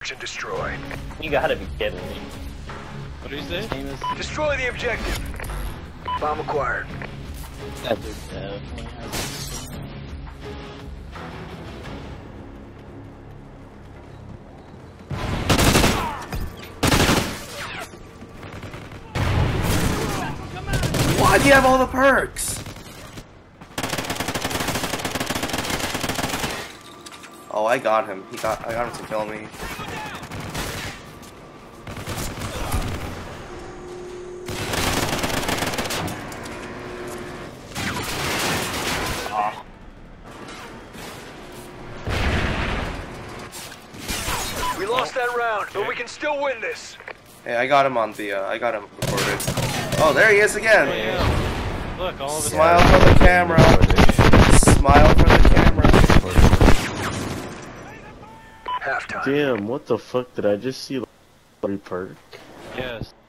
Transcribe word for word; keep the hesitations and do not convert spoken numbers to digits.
and destroy. You gotta be kidding me. What did he say? Destroy the objective. Bomb acquired. That dude definitely has it. Why do you have all the perks? Oh, I got him. He got. I got him to kill me. Oh. We lost that round, but we can still win this. Hey, I got him on the. Uh, I got him recorded. Oh, there he is again. Oh, yeah. Look, all of it. Smile for the camera. Smile for the camera. Halftime. Damn, what the fuck did I just see? Like, perk? Yes.